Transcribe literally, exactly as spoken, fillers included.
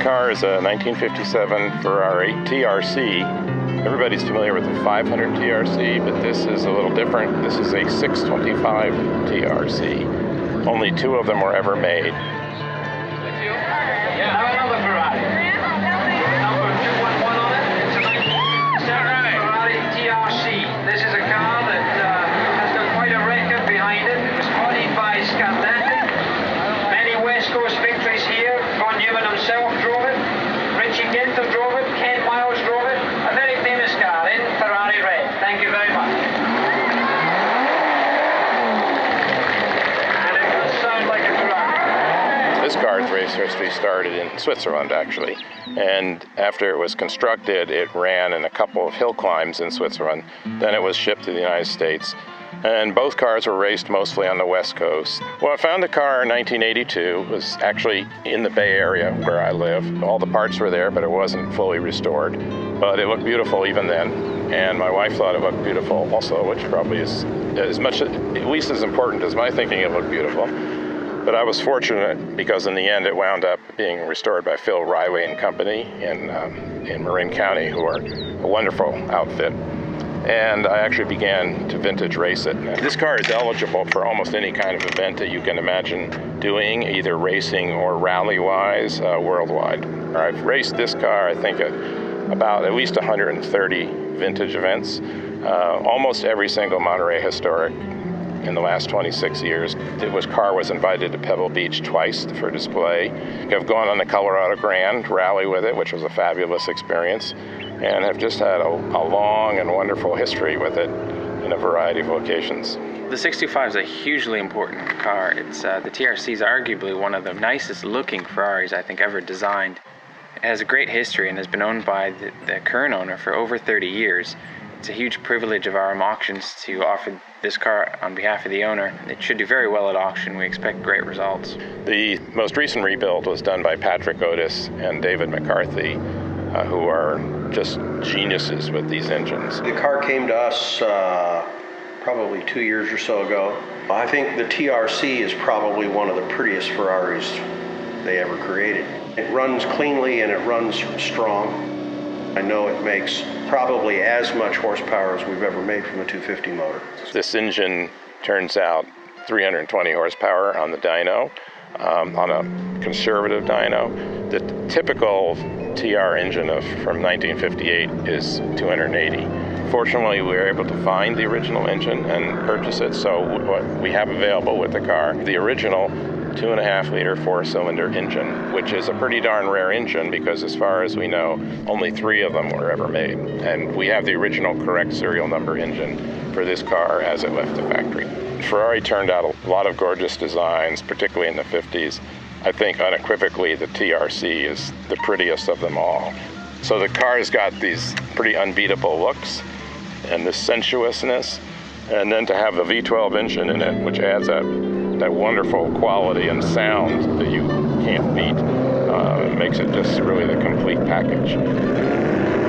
car is a nineteen fifty-seven Ferrari T R C. Everybody's familiar with the five hundred T R C, but this is a little different. This is a six twenty-five T R C. Only two of them were ever made. Yeah, have another Ferrari. Number two one one on it. It's a nice Ferrari T R C. This is a car that uh, has got quite a record behind it. It was modified by Scandinavian. Many West Coast victories here. Ron Newman himself drove it. Richie Ginter drove it. Ken Miles drove it. A very famous car in Ferrari red. Thank you very much. And it does sound like a Ferrari. This car's race history started in Switzerland, actually. And after it was constructed, it ran in a couple of hill climbs in Switzerland. Then it was shipped to the United States. And both cars were raced mostly on the West Coast. Well, I found the car in nineteen eighty-two. It was actually in the Bay Area where I live. All the parts were there, but it wasn't fully restored. But it looked beautiful even then. And my wife thought it looked beautiful also, which probably is as much, at least as important as my thinking it looked beautiful. But I was fortunate because in the end it wound up being restored by Phil Riley and Company in, um, in Marin County, who are a wonderful outfit. And I actually began to vintage race it. This car is eligible for almost any kind of event that you can imagine doing, either racing or rally-wise, uh, worldwide. I've raced this car, I think, at about at least one hundred thirty vintage events. Uh, almost every single Monterey Historic in the last twenty-six years. This car was invited to Pebble Beach twice for display. I've gone on the Colorado Grand Rally with it, which was a fabulous experience, and have just had a, a long and wonderful history with it in a variety of locations. The sixty-five is a hugely important car. It's uh, the T R C is arguably one of the nicest looking Ferraris I think ever designed. It has a great history and has been owned by the, the current owner for over thirty years. It's a huge privilege of R M Auctions to offer this car on behalf of the owner. It should do very well at auction. We expect great results. The most recent rebuild was done by Patrick Otis and David McCarthy, uh, who are just geniuses with these engines. The car came to us uh, probably two years or so ago. I think the T R C is probably one of the prettiest Ferraris they ever created. It runs cleanly and it runs strong. I know it makes probably as much horsepower as we've ever made from a two fifty motor. This engine turns out three hundred twenty horsepower on the dyno, um, on a conservative dyno. The typical T R engine of, from nineteen fifty-eight is two hundred eighty. Fortunately, we were able to find the original engine and purchase it, so what we have available with the car, the original two and a half liter four cylinder engine, which is a pretty darn rare engine because as far as we know, only three of them were ever made. And we have the original correct serial number engine for this car as it left the factory. Ferrari turned out a lot of gorgeous designs, particularly in the fifties. I think unequivocally the T R C is the prettiest of them all. So the car's got these pretty unbeatable looks and this sensuousness, and then to have the V twelve engine in it, which adds that that wonderful quality and sound that you can't beat, uh, makes it just really the complete package.